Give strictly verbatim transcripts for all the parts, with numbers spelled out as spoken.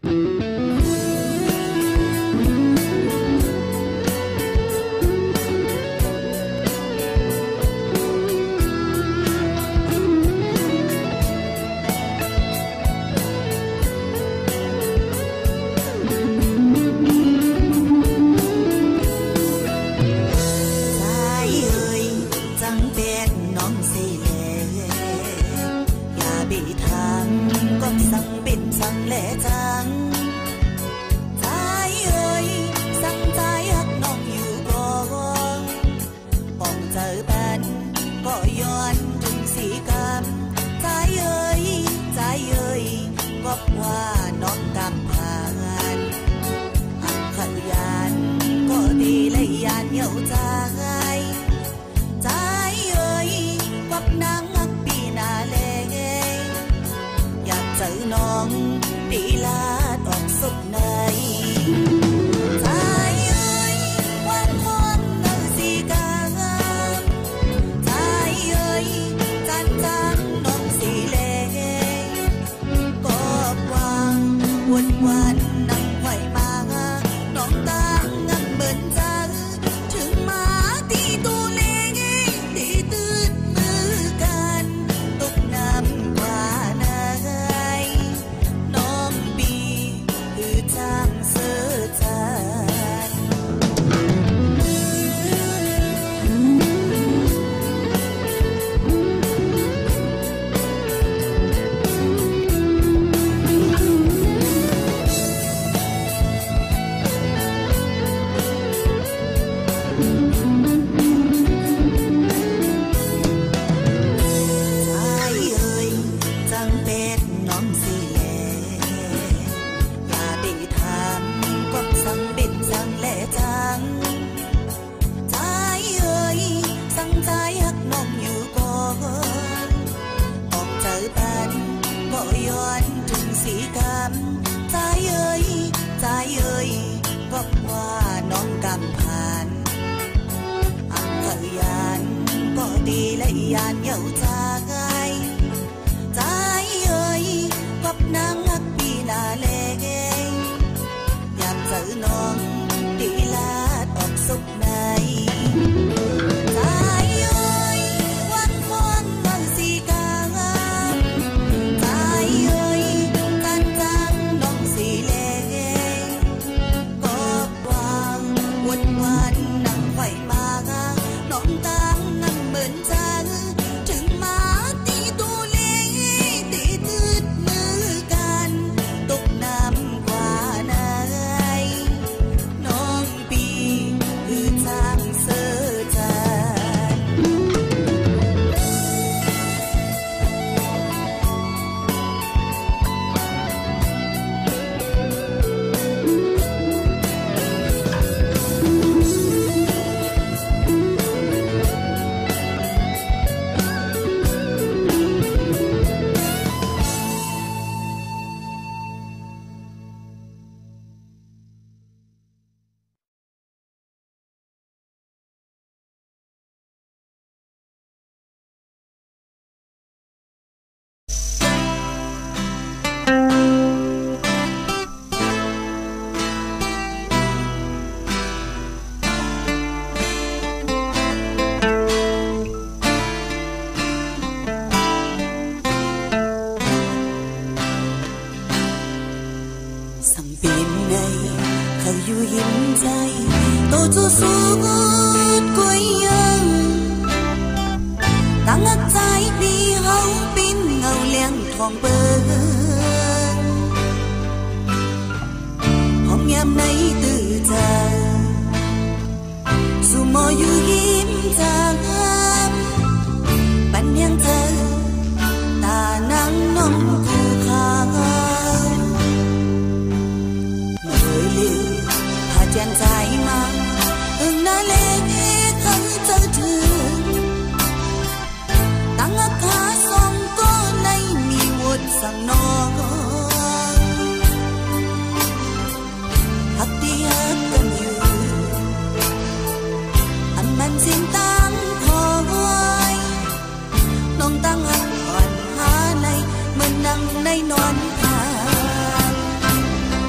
Hãy subscribe cho kênh Ghiền Mì Gõ để không bỏ lỡ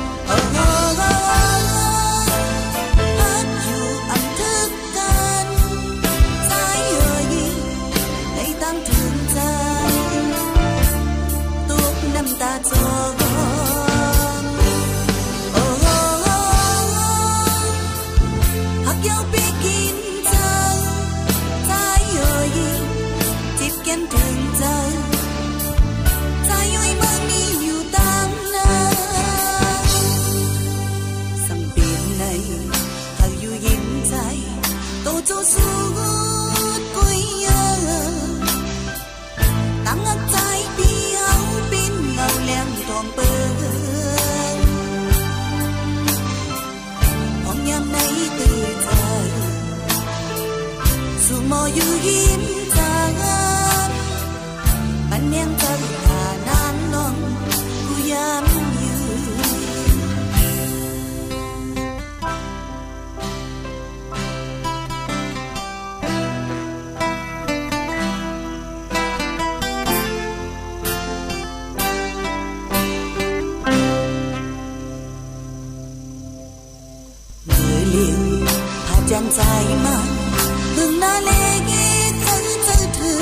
在吗？hướng na lê ghi thân tư thư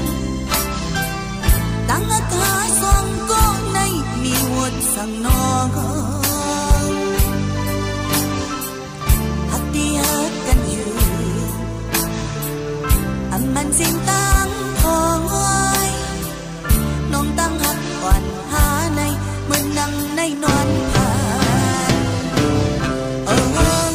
đang ngất hạ xoang có nay mi uất sang nó hạt đi hạtกันอยู่อันมันสิ้นตั้งทองไว้น้องตั้งหักก่อนหาในเมื่อนั่งในนอนผ่านเออ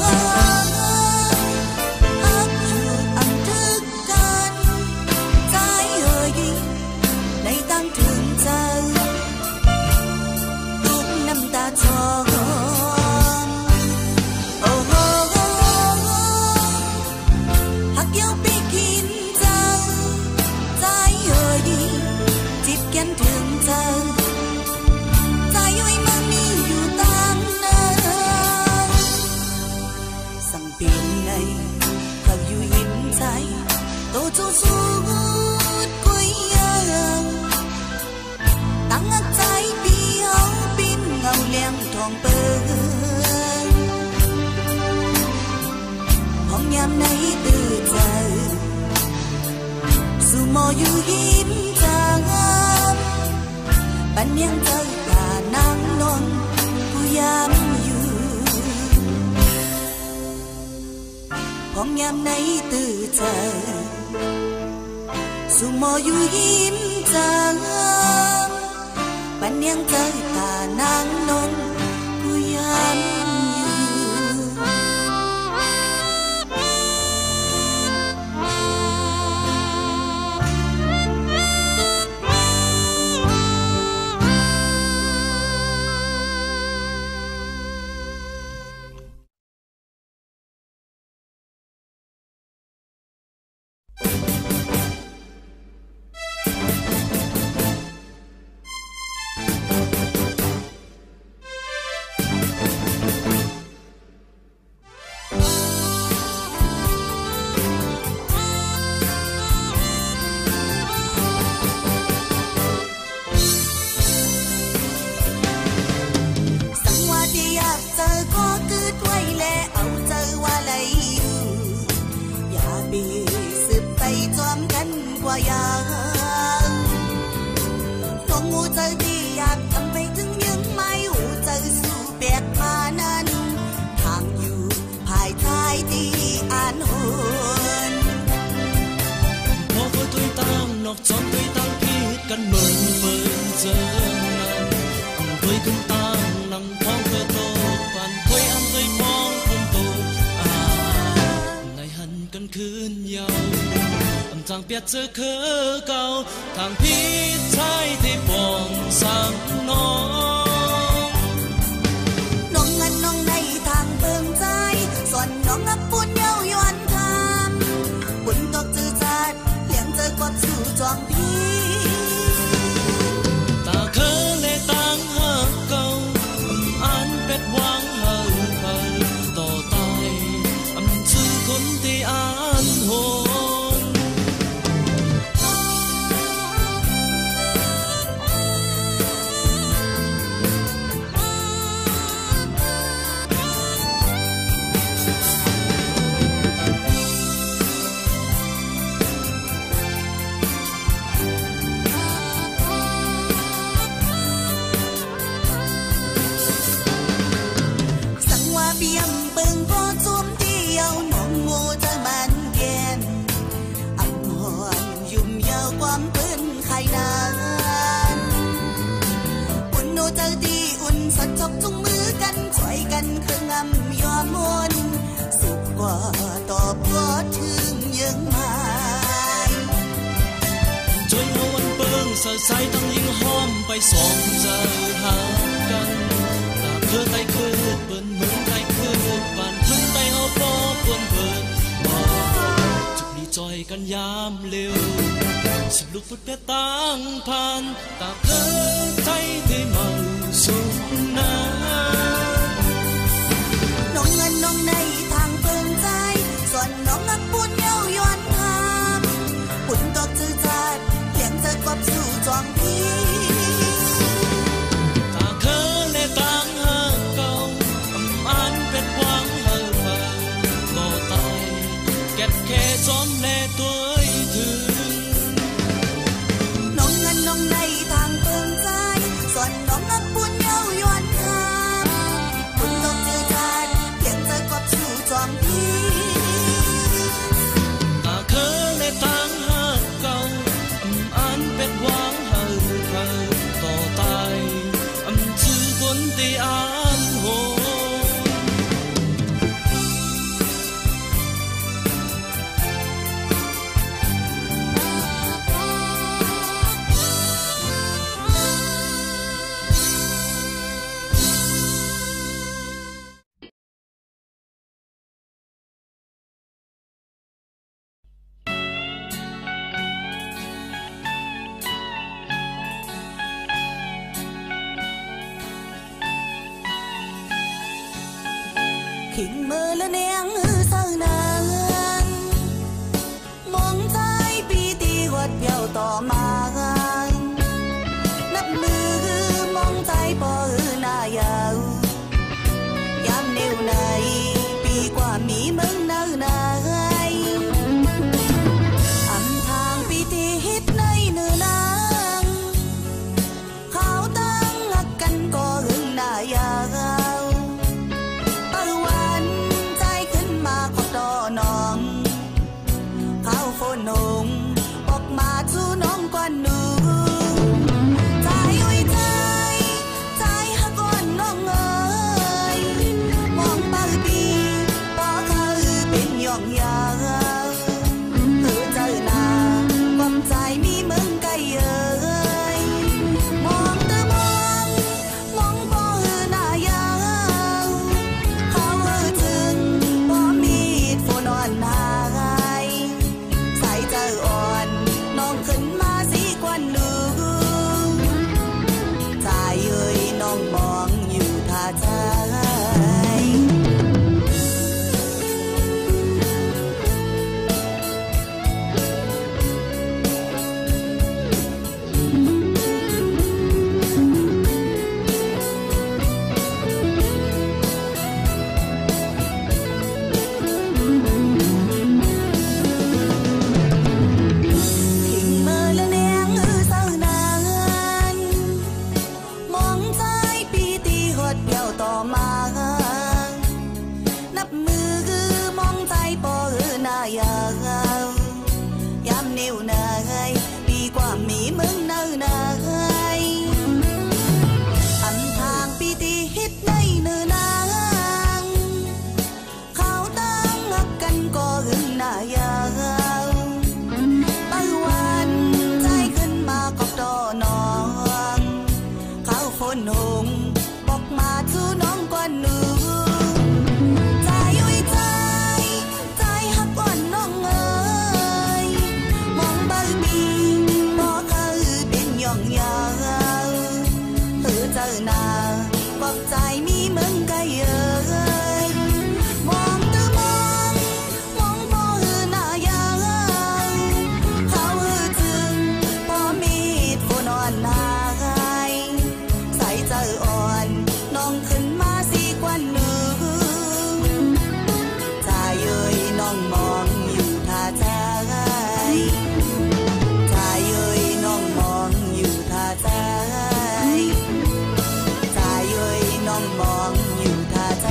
อยู่ยิ้มจางปัญญาเจอตานางนนผู้ยามอยู่ของยามในตื่นเจอสุโมอยู่ยิ้มจางปัญญาเจอตานางนนผู้ยามเจอคือเก่าทางพี่ชายที่ปองสังน้องน้องเงินน้องในทางเบิ่งใจส่วนน้องนับปุ่นเย้ายวนทำปุ่นตกจืดจัดเลี้ยงเจอกดสู่จวงพี่ตาเคยเลยตั้งหักเก่าอันเป็ดหวังเฮาเฮาต่อตายอันชื่อคนที่อ่านโหใส่ต้องยิงห้อมไปสองเจอหากันตาเธอไต่คืดเปิ้นเหมือนไต่คืดบานพึ่งไต่เอาปอเปิ้นเปิ้นจุกดีจอยกันยามเร็วสุดลูกฟุตเป็ดตั้งพันตาเธอใจที่เมาสุดนาน้องเงินน้องในทางเปิ้นใจส่วนน้องนักปุ่นเย้ายวนทำปุ่นตกจืดจัดเลี้ยงเจอกบสู่จวงพี่ตาเคยเลยตั้งหักเก่าอันเป็ดหวังเฮาเฮาต่อตายขิงมือละเนียงเศร้านานมองใจปีตีหดเปียวต่อมานับมือมองใจปอหน้ายาวยามเนวในปีกว่ามีมึงเนื้อในอำทางปีตีฮิตในเนื้อนางเขาตั้งหักกันก็หึงหน้ายาวตะวันใจขึ้นมาขอบดอน้องเขาโฟนหงออกมาสู่น้องกวนหนูใจอุ้ยใจใจหักก้อนน้องเอ๋ยมองไปปีปอเขาเป็นย่องยาวเธอเจอหน้าความใจมีมึงไกลเอ๋ยมองเธอมองมองปอหน้ายาวเขาจึงปอมีดโฟนอ่อนหายใส่เจออ่อนน้องขึ้นมาสีกวนหนูใจเอ้ยน้องมองอยู่ท่าใจทิ้งมือละเนียงเศร้านานมองใจปีตีหดเปียวต่อมานับมือมองใจปอหน้ายาวยามนิ้วเนยปีกว่ามีมึงเนื้อเนยอำทางปีตีฮิตในเนื้อนางเขาตั้งหักกันก็หึงหน้ายาวตะวันใจขึ้นมาขอบดอน้องเขาโฟนหงบอกมาสู่น้องกวนหนูใจอุ้ยใจใจหักก้อนน้องเอ๋ยมองไปปีปอเขาเป็นย่องยาวเธอเจอหน้าปอบใจมีมึงไกลเอ๋ยมองเธอมองมองปอหน้ายาวเขาจึงปอมีดโฟนอ่อนหายใส่เจออ่อนน้องขึ้นมาสีกวนหนูใจเอ้ยน้องมองอยู่ท่าใจใจเอ้ยน้องมองอยู่ท่าใจใจเอ้ยน้องมองอยู่ท่าใจ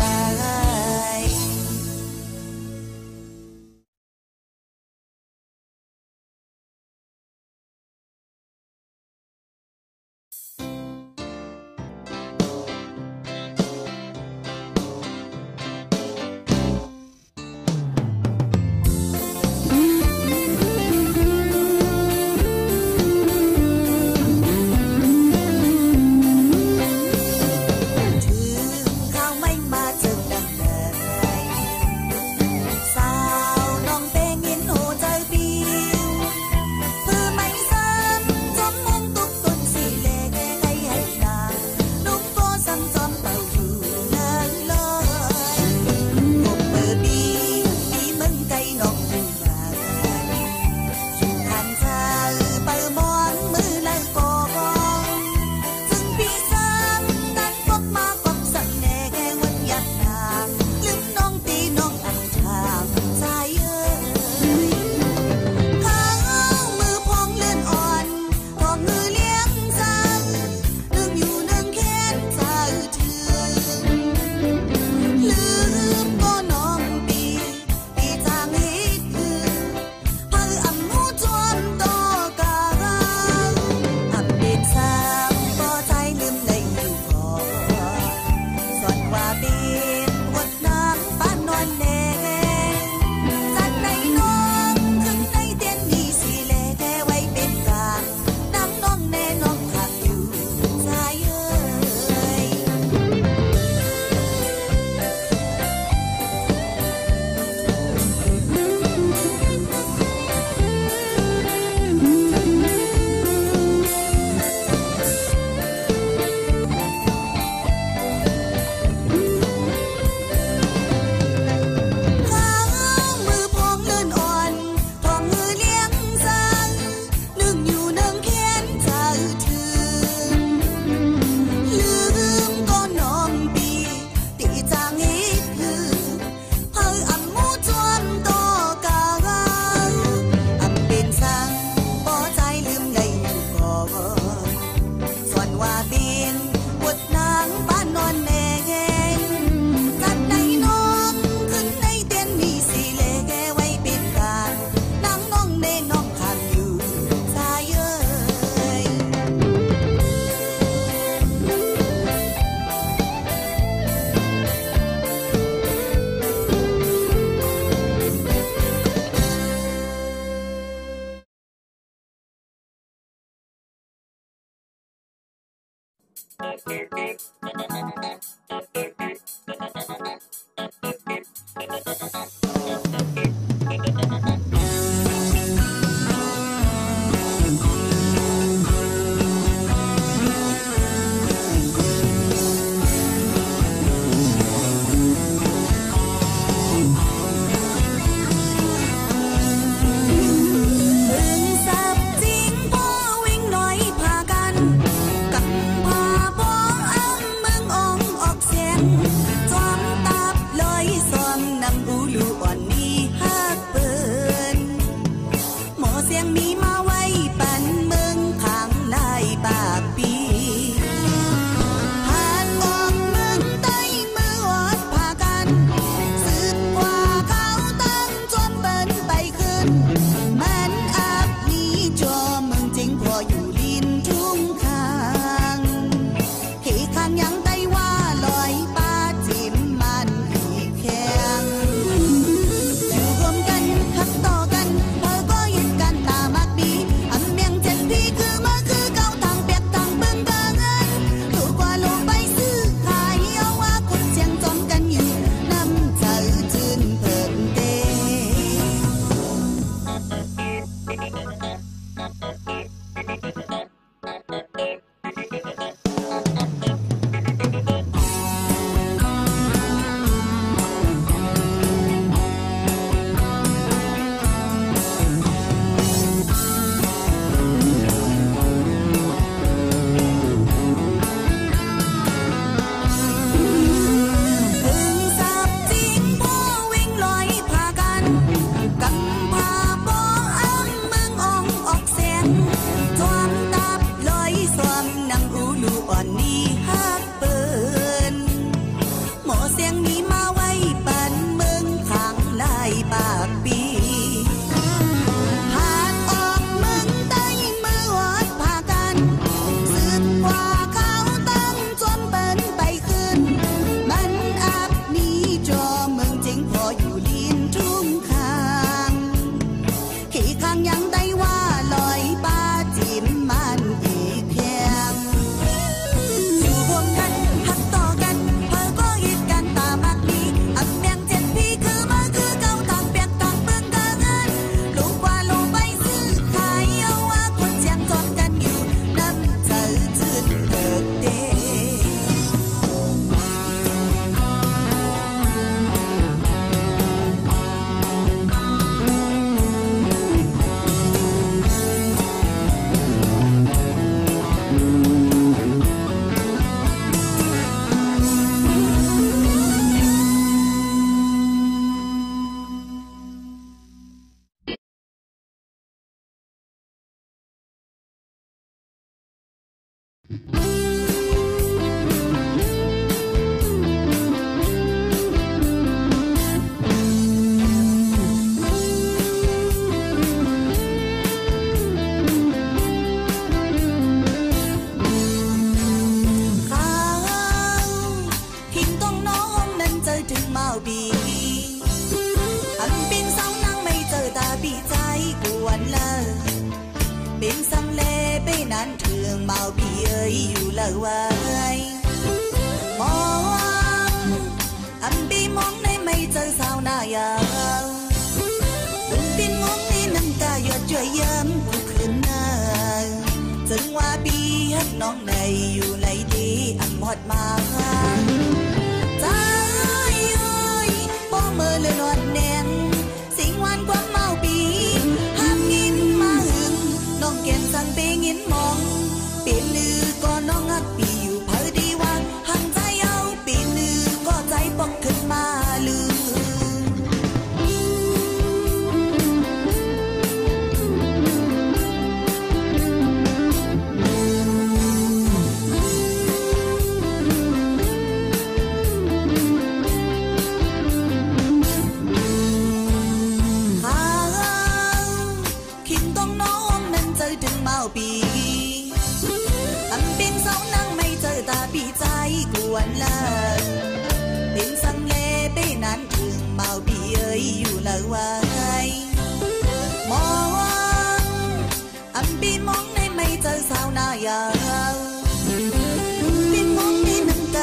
ปีมองในไม่เจอสาวหน้ายาวปี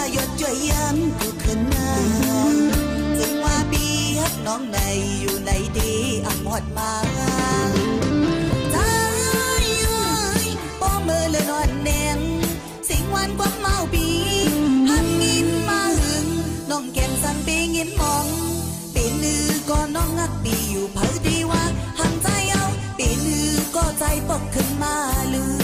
หยดช่วยย้ำกูขึ้นมาถึงว่าปีฮักน้องในอยู่ในดีอ่ำหอดมาใจเอ้ยป้อมือเลยนอนแนงสิงวันความเมาปีหันกินมาหึงน้องแก้มสั่งปีงินมองปีนือก็น้องงักปีอยู่เผยดีว่าหันใจเอาปีนือก็ใจปกขึ้นมาลือ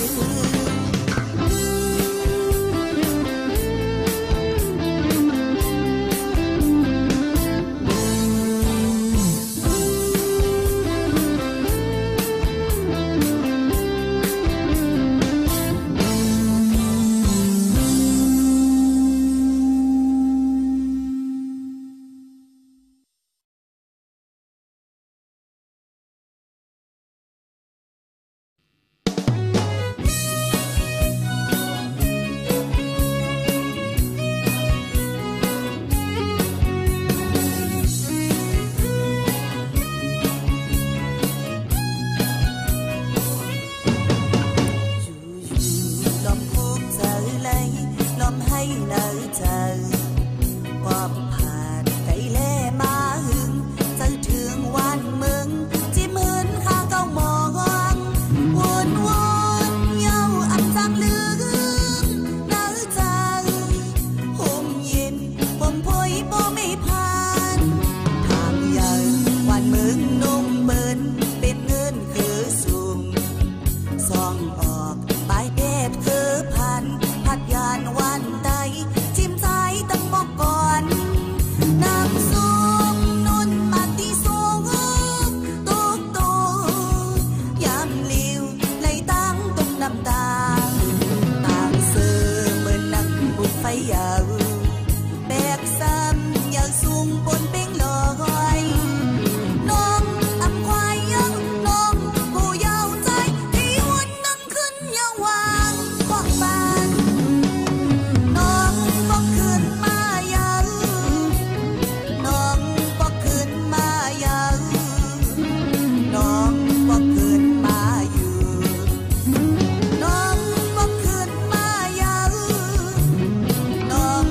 น้อง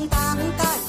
ตังกะ